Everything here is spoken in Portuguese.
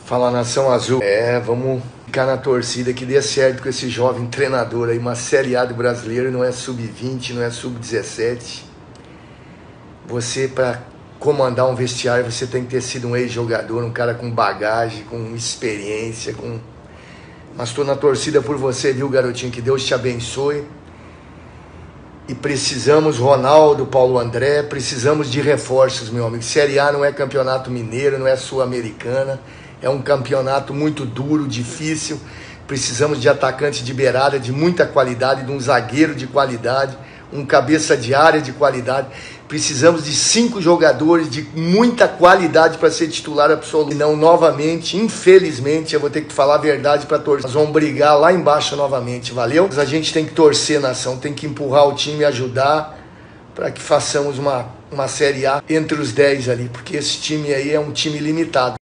Fala, Nação Azul. Vamos ficar na torcida que dê certo com esse jovem treinador aí. Uma Série A do brasileiro, não é sub-20, não é sub-17. Você, para comandar um vestiário, você tem que ter sido um ex-jogador, um cara com bagagem, com experiência, Mas estou na torcida por você, viu, garotinho? Que Deus te abençoe. E precisamos, Ronaldo, Paulo André, precisamos de reforços, meu amigo. Série A não é campeonato mineiro, não é sul-americana. É um campeonato muito duro, difícil. Precisamos de atacante de beirada de muita qualidade, de um zagueiro de qualidade, um cabeça de área de qualidade. Precisamos de 5 jogadores de muita qualidade para ser titular absoluto. Não, novamente, infelizmente, eu vou ter que falar a verdade para torcer. Nós vamos brigar lá embaixo novamente, valeu? Mas a gente tem que torcer, nação, tem que empurrar o time e ajudar para que façamos uma Série A entre os 10 ali, porque esse time aí é um time limitado.